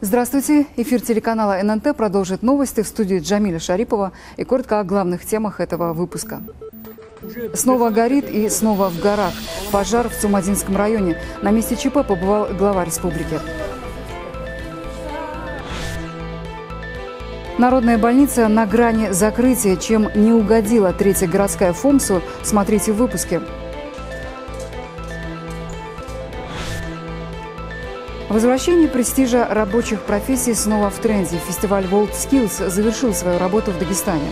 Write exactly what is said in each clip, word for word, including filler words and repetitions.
Здравствуйте. Эфир телеканала эн эн тэ продолжит новости. В студии Джамиля Шарипова и коротко о главных темах этого выпуска. Снова горит и снова в горах. Пожар в Цумадинском районе. На месте ЧП побывал глава республики. Народная больница на грани закрытия. Чем не угодила третья городская ФОМСу, смотрите в выпуске. Возвращение престижа рабочих профессий снова в тренде. Фестиваль WorldSkills завершил свою работу в Дагестане.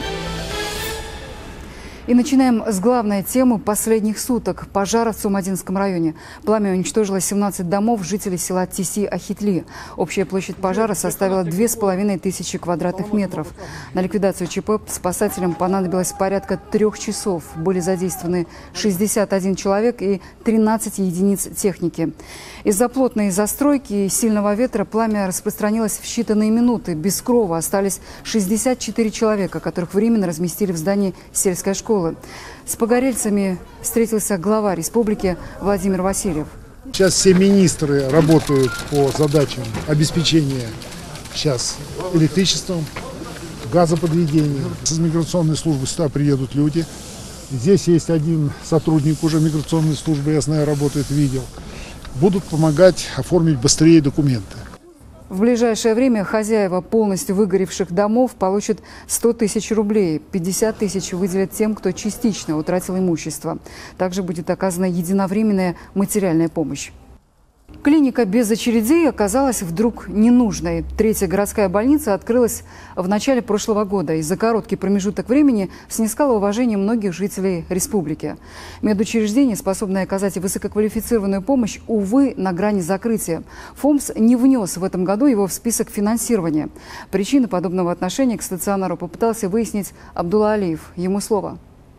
И начинаем с главной темы последних суток – пожара в Цумадинском районе. Пламя уничтожило семнадцать домов жителей села Тиси-Ахитли. Общая площадь пожара составила две с половиной тысячи квадратных метров. На ликвидацию ЧП спасателям понадобилось порядка трех часов. Были задействованы шестьдесят один человек и тринадцать единиц техники. Из-за плотной застройки и сильного ветра пламя распространилось в считанные минуты. Без крова остались шестьдесят четыре человека, которых временно разместили в здании сельской школы. С погорельцами встретился глава республики Владимир Васильев. Сейчас все министры работают по задачам обеспечения сейчас электричеством, газоподведением. Из миграционной службы сюда приедут люди. Здесь есть один сотрудник уже миграционной службы, я знаю, работает, видел. Будут помогать оформить быстрее документы. В ближайшее время хозяева полностью выгоревших домов получат сто тысяч рублей. пятьдесят тысяч выделят тем, кто частично утратил имущество. Также будет оказана единовременная материальная помощь. Клиника без очередей оказалась вдруг ненужной. Третья городская больница открылась в начале прошлого года и за короткий промежуток времени снискала уважение многих жителей республики. Медучреждение, способное оказать высококвалифицированную помощь, увы, на грани закрытия. ФОМС не внес в этом году его в список финансирования. Причины подобного отношения к стационару попытался выяснить Абдулла Алиев. Ему слово.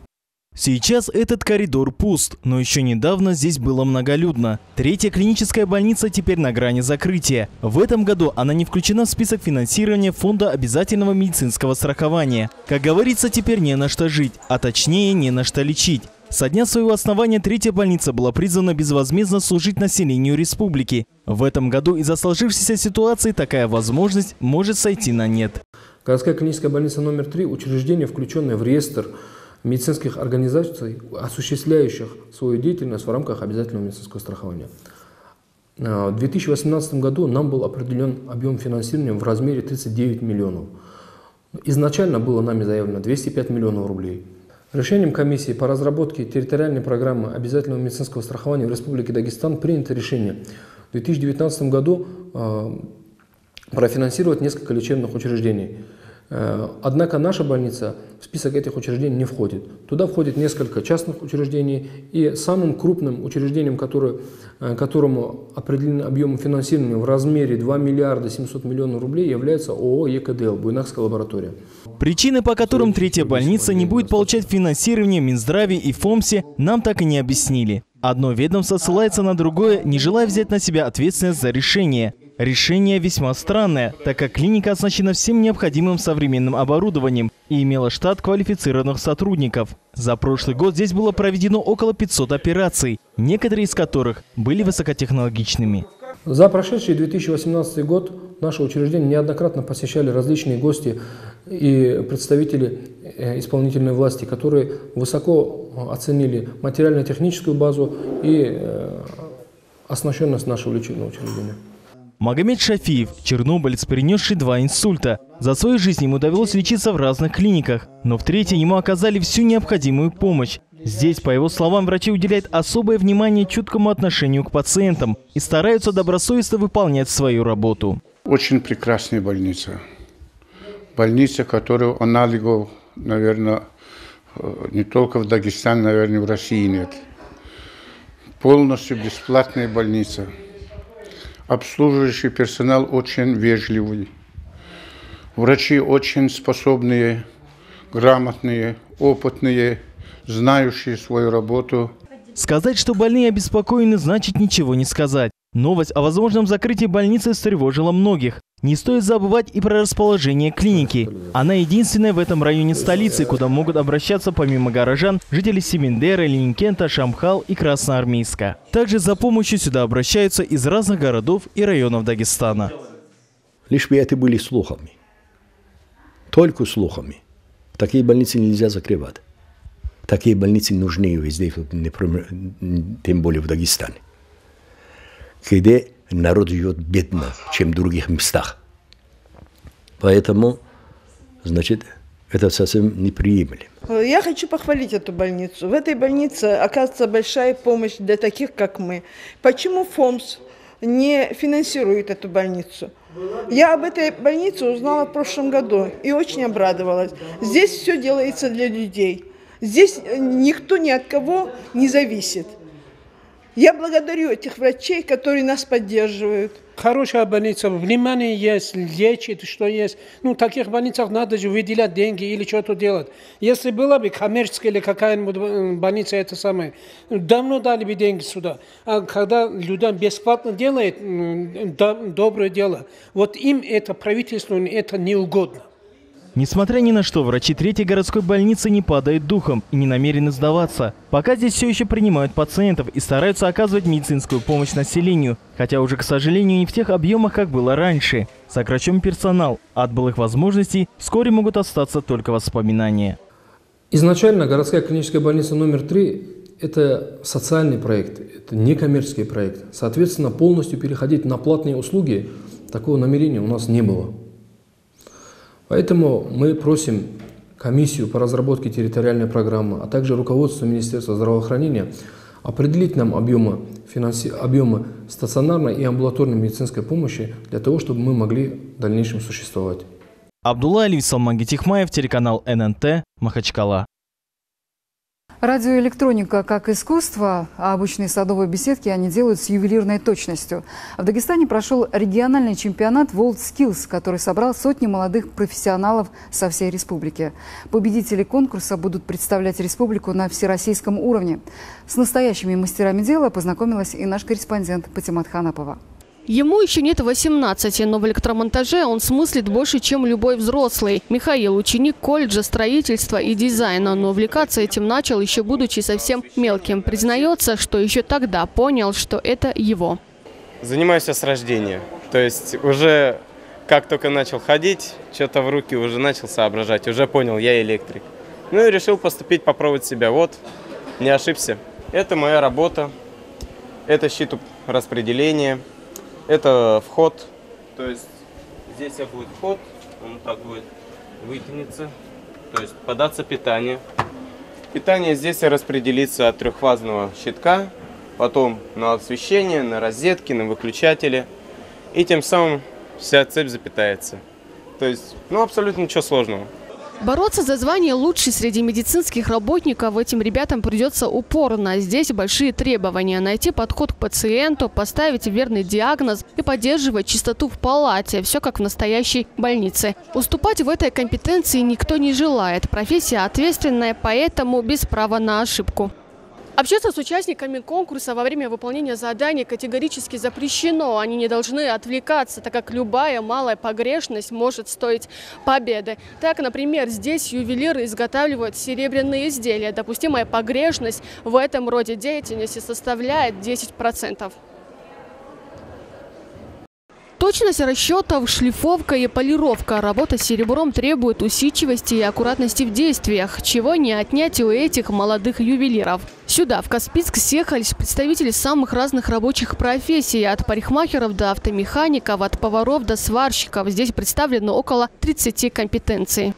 Сейчас этот коридор пуст, но еще недавно здесь было многолюдно. Третья клиническая больница теперь на грани закрытия. В этом году она не включена в список финансирования Фонда обязательного медицинского страхования. Как говорится, теперь не на что жить, а точнее не на что лечить. Со дня своего основания третья больница была призвана безвозмездно служить населению республики. В этом году из-за сложившейся ситуации такая возможность может сойти на нет. Городская клиническая больница номер три – учреждение, включенное в реестр медицинских организаций, осуществляющих свою деятельность в рамках обязательного медицинского страхования. В две тысячи восемнадцатом году нам был определен объем финансирования в размере тридцать девять миллионов. Изначально было нами заявлено двести пять миллионов рублей. Решением комиссии по разработке территориальной программы обязательного медицинского страхования в Республике Дагестан принято решение в две тысячи девятнадцатом году профинансировать несколько лечебных учреждений. Однако наша больница в список этих учреждений не входит. Туда входит несколько частных учреждений, и самым крупным учреждением, которое, которому определен объем финансирования в размере два миллиарда семьсот миллионов рублей, является ООО ЕКДЛ «Буйнакская лаборатория». Причины, по которым третья больница не будет получать финансирование в Минздраве и ФОМСе, нам так и не объяснили. Одно ведомство ссылается на другое, не желая взять на себя ответственность за решение. Решение весьма странное, так как клиника оснащена всем необходимым современным оборудованием и имела штат квалифицированных сотрудников. За прошлый год здесь было проведено около пятисот операций, некоторые из которых были высокотехнологичными. За прошедший две тысячи восемнадцатый год наше учреждение неоднократно посещали различные гости и представители исполнительной власти, которые высоко оценили материально-техническую базу и оснащенность нашего лечебного учреждения. Магомед Шафиев – чернобылец, перенесший два инсульта. За свою жизнь ему довелось лечиться в разных клиниках, но в третьей ему оказали всю необходимую помощь. Здесь, по его словам, врачи уделяют особое внимание чуткому отношению к пациентам и стараются добросовестно выполнять свою работу. Очень прекрасная больница. Больница, которую аналогов, наверное, не только в Дагестане, наверное, в России нет. Полностью бесплатная больница. Обслуживающий персонал очень вежливый. Врачи очень способные, грамотные, опытные, знающие свою работу. Сказать, что больные обеспокоены, значит ничего не сказать. Новость о возможном закрытии больницы встревожила многих. Не стоит забывать и про расположение клиники. Она единственная в этом районе столицы, куда могут обращаться помимо горожан жители Семендера, Ленинкента, Шамхал и Красноармейска. Также за помощью сюда обращаются из разных городов и районов Дагестана. Лишь бы это были слухами. Только слухами. Такие больницы нельзя закрывать. Такие больницы нужны везде, тем более в Дагестане, где народ живет бедно, чем в других местах. Поэтому, значит, это совсем неприемлемо. Я хочу похвалить эту больницу. В этой больнице оказывается большая помощь для таких, как мы. Почему ФОМС не финансирует эту больницу? Я об этой больнице узнала в прошлом году и очень обрадовалась. Здесь все делается для людей. Здесь никто ни от кого не зависит. Я благодарю этих врачей, которые нас поддерживают. Хорошая больница, внимание есть, лечит, что есть. Ну, в таких больницах надо же выделять деньги или что-то делать. Если была бы коммерческая или какая-нибудь больница, это самое, давно дали бы деньги сюда. А когда людям бесплатно делает доброе дело, вот им это правительство, это не угодно. Несмотря ни на что, врачи третьей городской больницы не падают духом и не намерены сдаваться. Пока здесь все еще принимают пациентов и стараются оказывать медицинскую помощь населению. Хотя уже, к сожалению, не в тех объемах, как было раньше. Сокращен персонал. От былых возможностей вскоре могут остаться только воспоминания. Изначально городская клиническая больница номер три – это социальный проект, это некоммерческий проект. Соответственно, полностью переходить на платные услуги такого намерения у нас не было. Поэтому мы просим комиссию по разработке территориальной программы, а также руководство Министерства здравоохранения определить нам объемы, финанси... объемы стационарной и амбулаторной медицинской помощи для того, чтобы мы могли в дальнейшем существовать. Абдулла Алиев, Салман Гетихмаев, телеканал эн эн тэ, Махачкала. Радиоэлектроника как искусство, а обычные садовые беседки они делают с ювелирной точностью. В Дагестане прошел региональный чемпионат WorldSkills, который собрал сотни молодых профессионалов со всей республики. Победители конкурса будут представлять республику на всероссийском уровне. С настоящими мастерами дела познакомилась и наш корреспондент Патимат Ханапова. Ему еще нет восемнадцати, но в электромонтаже он смыслит больше, чем любой взрослый. Михаил – ученик колледжа строительства и дизайна, но увлекаться этим начал еще будучи совсем мелким. Признается, что еще тогда понял, что это его. Занимаюсь я с рождения. То есть уже как только начал ходить, что-то в руки уже начал соображать. Уже понял, я электрик. Ну и решил поступить, попробовать себя. Вот, не ошибся. Это моя работа. Это щит распределения. Это вход, то есть здесь будет вход, он так будет вытянется, то есть податься питание. Питание здесь распределится от трехфазного щитка, потом на освещение, на розетки, на выключатели, и тем самым вся цепь запитается. То есть, ну, абсолютно ничего сложного. Бороться за звание лучший среди медицинских работников этим ребятам придется упорно. Здесь большие требования – найти подход к пациенту, поставить верный диагноз и поддерживать чистоту в палате. Все как в настоящей больнице. Уступать в этой компетенции никто не желает. Профессия ответственная, поэтому без права на ошибку. Общаться с участниками конкурса во время выполнения заданий категорически запрещено. Они не должны отвлекаться, так как любая малая погрешность может стоить победы. Так, например, здесь ювелиры изготавливают серебряные изделия. Допустимая погрешность в этом роде деятельности составляет десять процентов. Точность расчетов, шлифовка и полировка. Работа с серебром требует усидчивости и аккуратности в действиях, чего не отнять у этих молодых ювелиров. Сюда, в Каспийск, съехались представители самых разных рабочих профессий. От парикмахеров до автомехаников, от поваров до сварщиков. Здесь представлено около тридцати компетенций.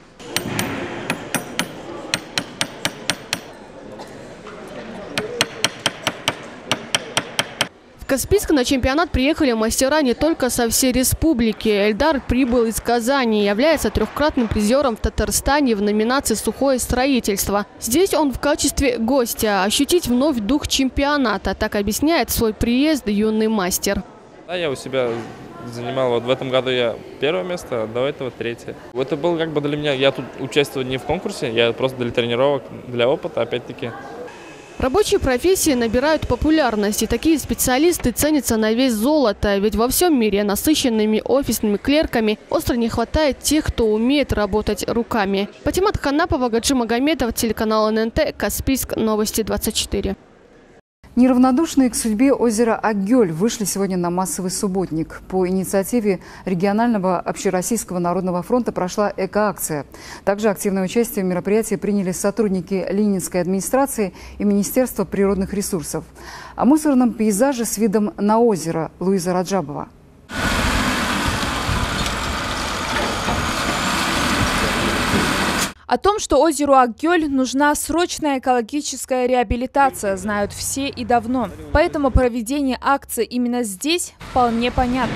В Каспийск на чемпионат приехали мастера не только со всей республики. Эльдар прибыл из Казани и является трехкратным призером в Татарстане в номинации «Сухое строительство». Здесь он в качестве гостя. Ощутить вновь дух чемпионата. Так объясняет свой приезд юный мастер. Да, я у себя занимал, вот в этом году я первое место, а до этого третье. Это было как бы для меня, я тут участвую не в конкурсе, я просто для тренировок, для опыта опять-таки. Рабочие профессии набирают популярность, и такие специалисты ценятся на вес золота. Ведь во всем мире насыщенными офисными клерками остро не хватает тех, кто умеет работать руками. Патимат Ханапова, Гаджи Магомедов, телеканал эн эн тэ, Каспийск, новости двадцать четыре. Неравнодушные к судьбе озера Аггёль вышли сегодня на массовый субботник. По инициативе регионального общероссийского народного фронта прошла эко-акция. Также активное участие в мероприятии приняли сотрудники Ленинской администрации и Министерства природных ресурсов. О мусорном пейзаже с видом на озеро Луиза Раджабова. О том, что озеру Аггёль нужна срочная экологическая реабилитация, знают все и давно. Поэтому проведение акции именно здесь вполне понятно.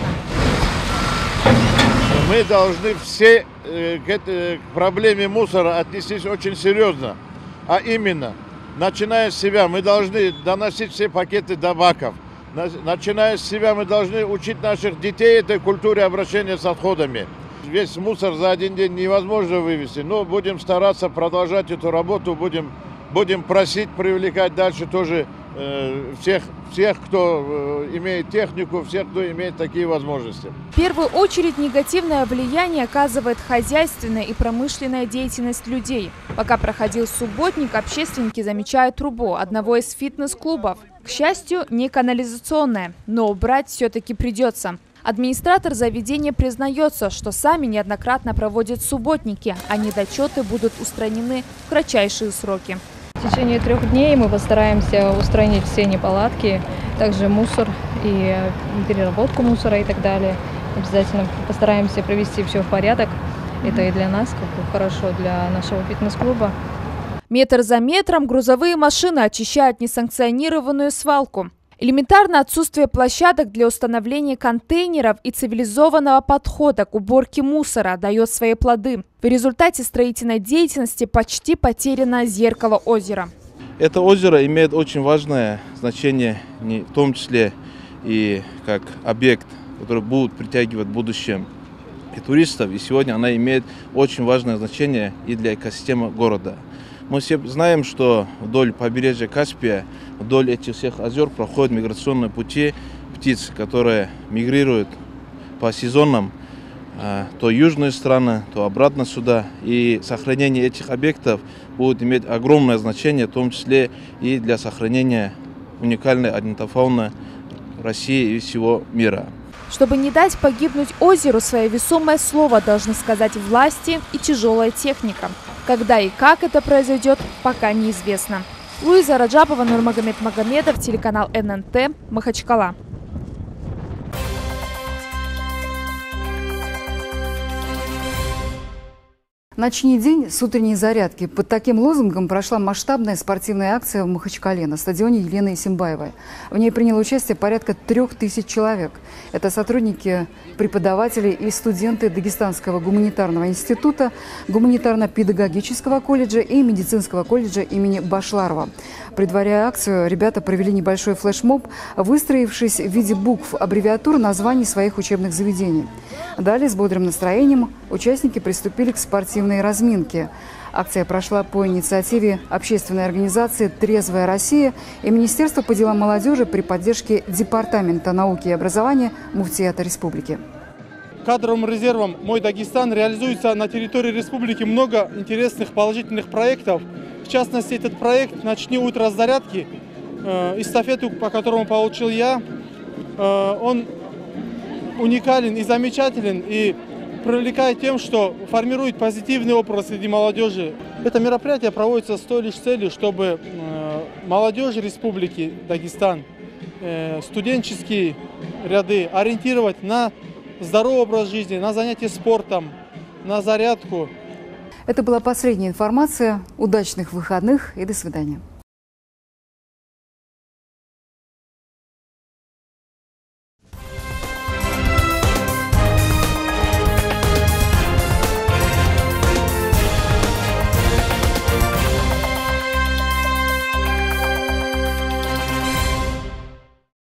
Мы должны все к этой проблеме мусора отнестись очень серьезно. А именно, начиная с себя, мы должны доносить все пакеты до баков. Начиная с себя, мы должны учить наших детей этой культуре обращения с отходами. Весь мусор за один день невозможно вывести, но будем стараться продолжать эту работу, будем, будем просить, привлекать дальше тоже э, всех, всех, кто э, имеет технику, всех, кто имеет такие возможности. В первую очередь негативное влияние оказывает хозяйственная и промышленная деятельность людей. Пока проходил субботник, общественники замечают трубу одного из фитнес-клубов. К счастью, не канализационная, но убрать все-таки придется. Администратор заведения признается, что сами неоднократно проводят субботники, а недочеты будут устранены в кратчайшие сроки. В течение трех дней мы постараемся устранить все неполадки, также мусор и переработку мусора и так далее. Обязательно постараемся привести все в порядок. Это и для нас как бы хорошо, для нашего фитнес-клуба. Метр за метром грузовые машины очищают несанкционированную свалку. Элементарно отсутствие площадок для установления контейнеров и цивилизованного подхода к уборке мусора дает свои плоды. В результате строительной деятельности почти потеряно зеркало озера. Это озеро имеет очень важное значение, в том числе и как объект, который будет притягивать в будущем и туристов. И сегодня она имеет очень важное значение и для экосистемы города. Мы все знаем, что вдоль побережья Каспия, вдоль этих всех озер проходят миграционные пути птиц, которые мигрируют по сезонам, то южные страны, то обратно сюда. И сохранение этих объектов будет иметь огромное значение, в том числе и для сохранения уникальной орнитофауны России и всего мира. Чтобы не дать погибнуть озеру, свое весомое слово должны сказать власти и тяжелая техника. Когда и как это произойдет, пока неизвестно. Луиза Раджабова, Нурмагомед Магомедов, телеканал эн эн тэ, Махачкала. «Начни день с утренней зарядки». Под таким лозунгом прошла масштабная спортивная акция в Махачкале на стадионе Елены Исимбаевой. В ней приняло участие порядка трех тысяч человек. Это сотрудники, преподаватели и студенты Дагестанского гуманитарного института, гуманитарно-педагогического колледжа и медицинского колледжа имени Башларова. Предваряя акцию, ребята провели небольшой флешмоб, выстроившись в виде букв аббревиатур названий своих учебных заведений. Далее с бодрым настроением участники приступили к спортивной разминке. Акция прошла по инициативе общественной организации «Трезвая Россия» и Министерства по делам молодежи при поддержке Департамента науки и образования Муфтията Республики. Кадровым резервом «Мой Дагестан» реализуется на территории республики много интересных положительных проектов. В частности, этот проект «Начни утро с зарядки», э, эстафету, по которому получил я, э, он уникален и замечателен, и привлекает тем, что формирует позитивный образ среди молодежи. Это мероприятие проводится с той лишь целью, чтобы э, молодежь республики Дагестан, э, студенческие ряды ориентировать на здоровый образ жизни, на занятия спортом, на зарядку. Это была последняя информация. Удачных выходных и до свидания.